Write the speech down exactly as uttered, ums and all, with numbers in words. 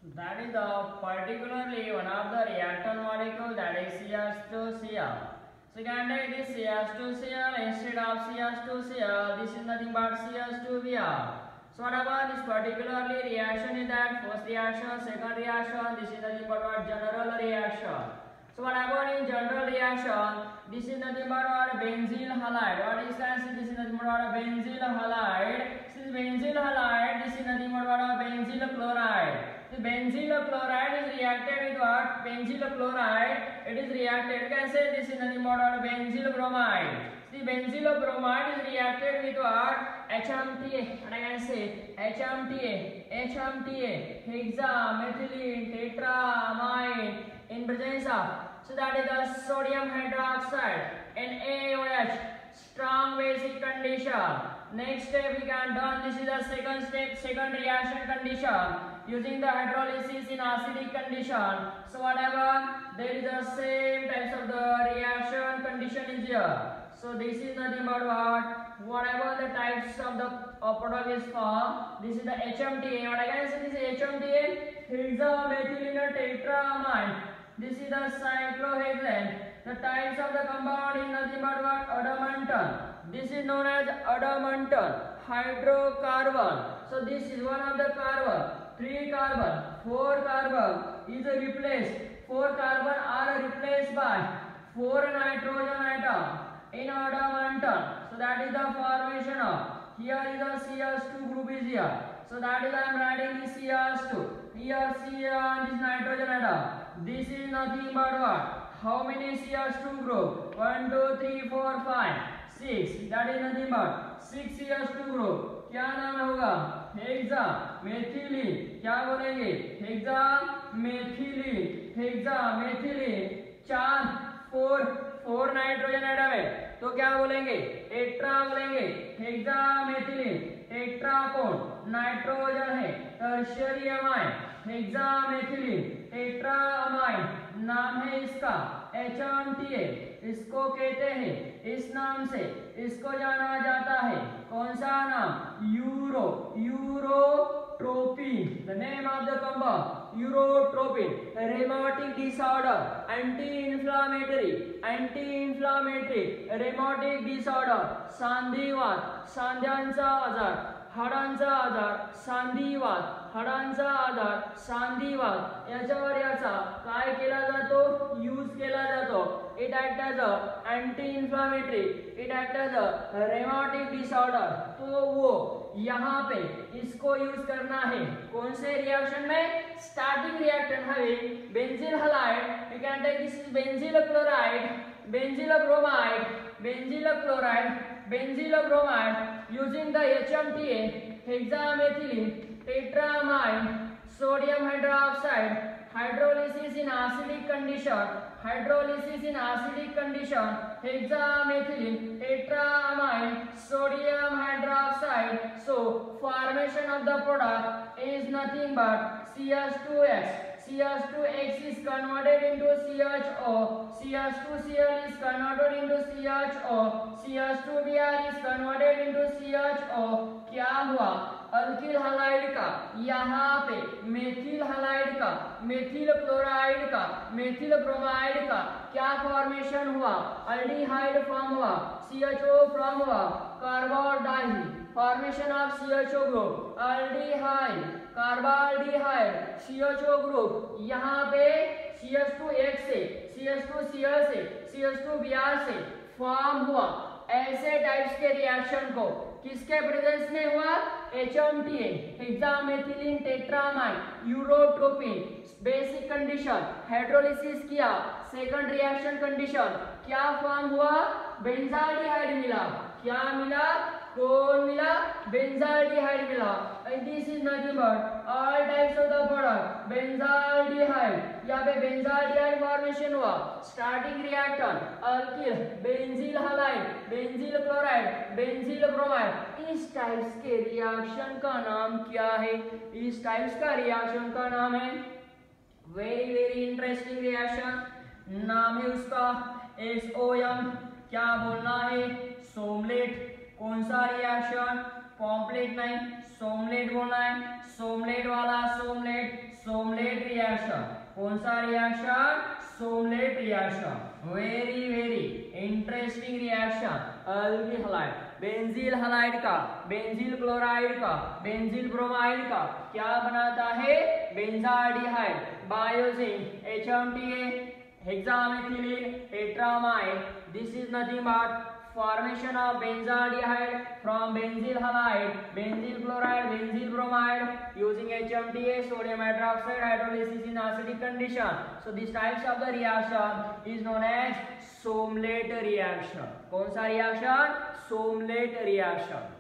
That is the particularly one of the reactant molecule, that is C H two C l. So you can take this C H two C l instead of C H two C l. This is nothing but C H two B r. So what about this particularly reaction is that first reaction, second reaction, this is nothing but what general reaction. So what about in general reaction, this is nothing but what benzyl halide. What is that? This is nothing but what benzyl halide. This is benzyl halide. This is nothing but what benzyl chloride. The benzyl chloride is reacted with what? Benzyl chloride. It is reacted. You can say this is nothing but what benzyl bromide. The benzyl bromide is reacted with what? H M T A. And I can say H M T A, H M T A, hexamethylene tetramine in presence of. So that is the sodium hydroxide and A O H, strong basic condition. Next step we can done. This is the second step, second reaction condition using the hydrolysis in acidic condition. So whatever, there is the same types of the reaction condition is here. So this is nothing but what? Whatever the types of the product is formed. This is the H M T A. What I can say, this is H M T A, hexamethylene tetramine. This is the cyclohexane. The types of the compound is nothing but what? Adamantane. This is known as adamantane hydrocarbon. So this is one of the carbon. Three carbon, four carbon is replaced. Four carbon are replaced by four nitrogen atom in adamantane. So that is the formation of. Here is the C H two group is here. So that is I am writing the C H two. Here C and this nitrogen atom. This is nothing but what? How many C H two group? one, two, three, four, five, six. That is nothing but six C H two group. क्या नाम होगा? Hexamethylene. क्या बोलेंगे? Hexamethylene, hexamethylene. चार, four, four nitrogen atom है तो क्या बोलेंगे? टेट्रा बोलेंगे. हेक्सामेथिलीन टेट्राकोन नाइट्रोजन है, टर्शियरी अमाइन. हेक्सामेथिलीन टेट्राअमाइन नाम है इसका एच एम टी ए. इसको कहते हैं इस नाम से इसको जाना जाता है. कौन सा नाम? Uro urotropine. The name of the compound urotropine. Rheumatic disorder, anti inflammatory, anti inflammatory, rheumatic disorder, सांधिवात, सांध्यांचा आजार, हाडांचा आजार, सांधिवात, हाडांचा आजार, सांधिवात. याच्यावर याचा काय केला जातो? यूज केला जातो. It act as a anti inflammatory, it act as a rheumatic disorder. तो वो यहाँ पे इसको यूज करना है कौन से रिएक्शन में? स्टार्टिंग रिएक्शन है benzyl halide. You can take this is benzyl chloride, benzyl bromide, benzyl chloride, benzyl bromide using the H M T A, hexamethylene tetramine, sodium hydroxide, hydrolysis in acidic condition, hydrolysis in acidic condition, hexamethylene tetramine, sodium hydroxide. So formation of the product is nothing but C H two X. C H two X is converted into C H O. C H two C l is converted into C H O. C H two B r is converted into C H O. क्या हुआ? Alkyl halide का यहाँ पे methyl halide का, methyl chloride का, methyl bromide का क्या formation हुआ? अल्डिहाइड फॉर्म हुआ. C H O फॉर्म हुआ. Carbodi formation of C H O group, aldehyde, carbaldehyde, C H O group. यहाँ पे C H two X से, C H two C l से, C H two B r से form हुआ. ऐसे types के reaction को किसके प्रेजेंस में हुआ? H M T A, hexamethylene tetramine, urotropine. Basic condition hydrolysis किया. सेकंड रिएक्शन कंडीशन क्या फॉर्म हुआ? बेंजाल्डिहाइड मिला. क्या मिला? कौन मिला? बेंजाल्डिहाइड मिला. And this is nothing but all types of the product benzaldehyde. यहाँ पे बेंजाल्डिहाइड फॉर्मेशन हुआ. Starting reactant alkyl, benzyl halide, benzyl chloride, benzyl bromide. इस टाइप्स के रिएक्शन का नाम क्या है? इस टाइप्स का रिएक्शन का नाम है वेरी वेरी इंटरेस्टिंग रिएक्शन. नाम है उसका एस ओ एम. क्या बोलना है? सोमलेट. कौन सा रिएक्शन? पॉम्पलेट नहीं, सोमलेट बोलना है. सोमलेट वाला सोमलेट, सोमलेट रिएक्शन। कौन सा reaction? Sommelet reaction. Very very interesting reaction. Alkyl halide, benzyl halide का, बेंजील क्लोराइड का, बेंजील ब्रोमाइड का क्या बनाता है? Benzaldehyde by using H M T A, hexamethylene tetramide. This is nothing but formation of benzaldehyde from benzyl halide, benzyl chloride, benzyl bromide using H M T A, sodium hydroxide hydrolysis in acidic condition. So these types of the reaction is known as Somlate reaction. कौन सा reaction? Somlate reaction.